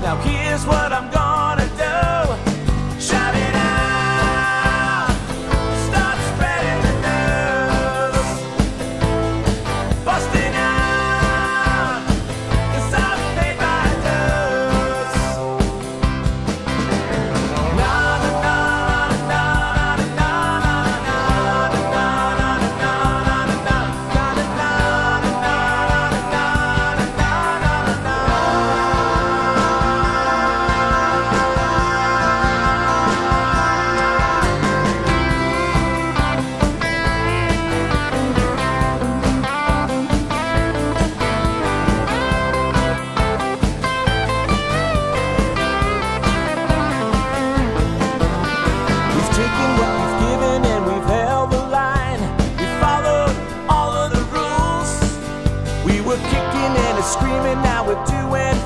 Now here's what I'm gonna do. Shout it out, start spreading the news, busting out, 'cause I've paid my dues. Na na na na na na na na na na na na. We've taken what we've given and we've held the line. We followed all of the rules. We were kicking and screaming, now we're doing